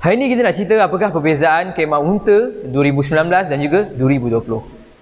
Hari ni kita nak cerita apakah perbezaan kemah unta 2019 dan juga 2020.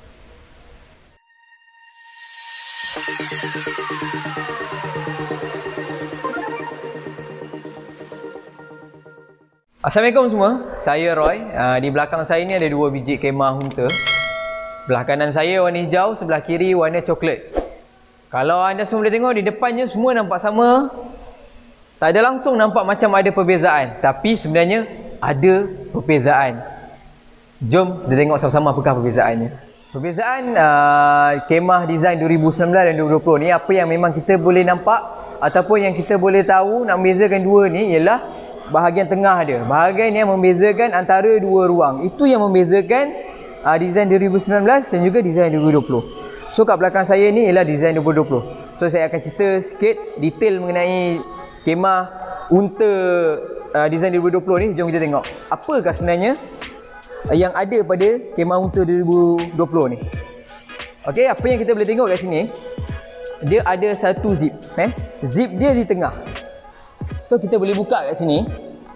Assalamualaikum semua, saya Roy. Di belakang saya ni ada dua biji kemah unta. Belah kanan saya warna hijau, sebelah kiri warna coklat. Kalau anda semua boleh tengok, di depannya semua nampak sama. Tak ada langsung nampak macam ada perbezaan, tapi sebenarnya ada perbezaan. Jom kita tengok sama-sama apakah perbezaannya. Perbezaan kemah design 2019 dan 2020 ni, apa yang memang kita boleh nampak ataupun yang kita boleh tahu nak membezakan dua ni ialah bahagian tengah dia. Bahagian yang membezakan antara dua ruang. Itu yang membezakan design 2019 dan juga design 2020. So kat belakang saya ni ialah design 2020. So saya akan cerita sikit detail mengenai kemah unta design 2020 ni. Jom kita tengok apakah sebenarnya yang ada pada kemah unta 2020 ni. Okey, apa yang kita boleh tengok kat sini, dia ada satu zip. Zip dia di tengah. So kita boleh buka kat sini.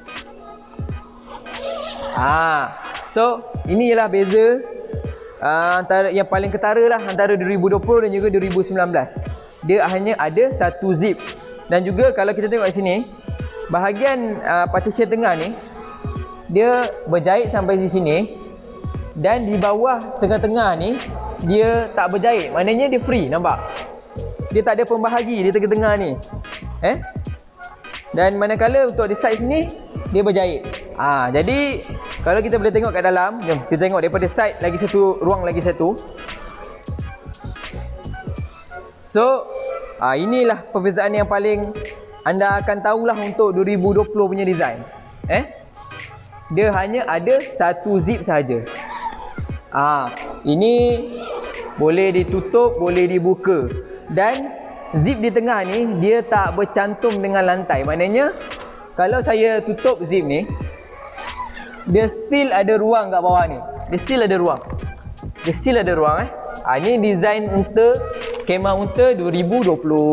So ini ialah beza antara yang paling ketara lah antara 2020 dan juga 2019. Dia hanya ada satu zip. Dan juga kalau kita tengok di sini, bahagian partition tengah ni dia berjahit sampai di sini, dan di bawah tengah-tengah ni dia tak berjahit. Maknanya dia free, nampak? Dia tak ada pembahagi di tengah-tengah ni. Dan manakala untuk di side sini dia berjahit. Jadi kalau kita boleh tengok kat dalam, jom kita tengok daripada side lagi satu, ruang lagi satu. So inilah perbezaan yang paling anda akan tahulah untuk 2020 punya design. Dia hanya ada satu zip sahaja. Ini boleh ditutup, boleh dibuka. Dan zip di tengah ni dia tak bercantum dengan lantai. Maknanya kalau saya tutup zip ni, dia still ada ruang kat bawah ni. Dia still ada ruang. Dia still ada ruang. Ini design unta, kemah unta 2020.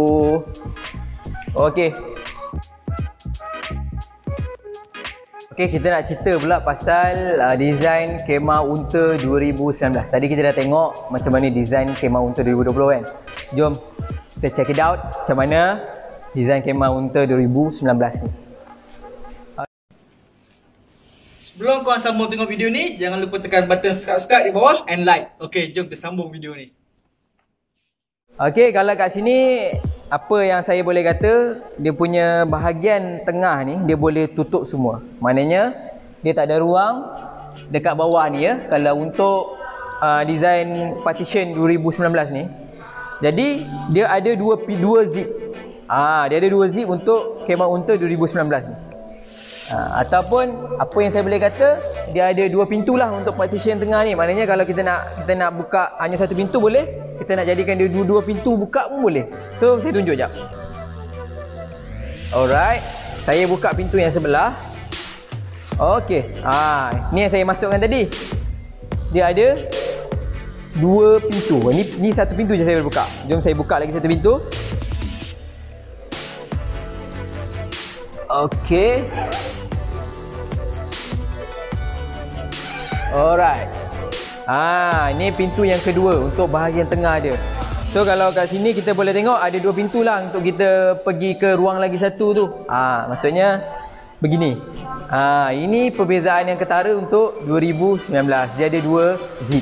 Okey, kita nak cerita pula pasal design kemah unta 2019. Tadi kita dah tengok macam mana design kemah unta 2020 kan. Jom kita check it out macam mana design kemah unta 2019 ni. Sebelum korang sambung tengok video ni, jangan lupa tekan button subscribe di bawah and like. Okey, jom kita sambung video ni. Okey, kalau kat sini apa yang saya boleh kata, dia punya bahagian tengah ni dia boleh tutup semua. Maknanya dia tak ada ruang dekat bawah ni ya. Kalau untuk design partition 2019 ni, jadi dia ada dua zip. Dia ada dua zip untuk kemah unta 2019 ni. Ataupun apa yang saya boleh kata, dia ada dua pintu lah untuk partition tengah ni. Maknanya kalau kita nak buka hanya satu pintu boleh, kita nak jadikan dia dua pintu buka pun boleh. So saya tunjuk jap. Alright, saya buka pintu yang sebelah. Okey, ni yang saya masukkan tadi. Dia ada dua pintu. Ni satu pintu je saya boleh buka. Jom saya buka lagi satu pintu. Okey. Alright. Ini pintu yang kedua untuk bahagian tengah dia. So kalau kat sini kita boleh tengok ada dua pintu lah untuk kita pergi ke ruang lagi satu tu. Maksudnya begini. Ini perbezaan yang ketara untuk 2019. Dia ada dua zip.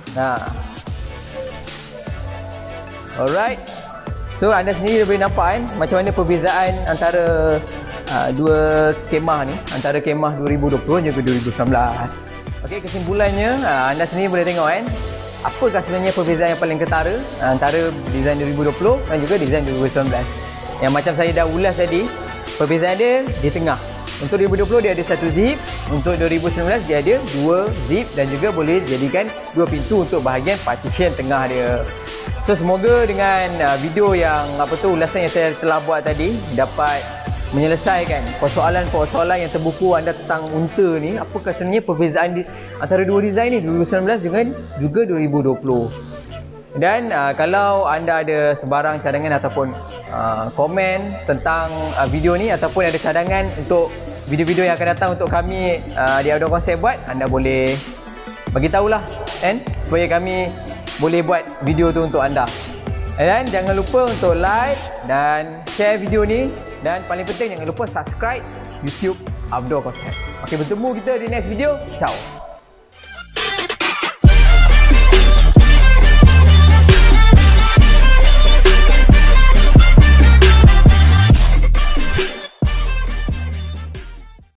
Alright. So anda sendiri boleh nampak kan macam mana perbezaan antara dua kemah ni, antara kemah 2020 dan juga 2019. Okey, kesimpulannya anda sendiri boleh tengok kan apakah sebenarnya perbezaan yang paling ketara antara design 2020 dan juga design 2019. Yang macam saya dah ulas tadi, perbezaan dia di tengah. Untuk 2020 dia ada satu zip, untuk 2019 dia ada dua zip dan juga boleh dijadikan dua pintu untuk bahagian partition tengah dia. So semoga dengan video yang ulasan yang saya telah buat tadi dapat menyelesaikan persoalan-persoalan yang terbuku anda tentang unta ni. Apakah sebenarnya perbezaan antara dua design ni, 2019 dengan juga 2020. Dan kalau anda ada sebarang cadangan ataupun komen tentang video ni, ataupun ada cadangan untuk video-video yang akan datang untuk kami di Outdoor Concept buat, anda boleh bagi tahulah kan, supaya kami boleh buat video tu untuk anda. Dan jangan lupa untuk like dan share video ni, dan paling penting jangan lupa subscribe YouTube Outdoor Concept. Okey, bertemu kita di next video. Ciao.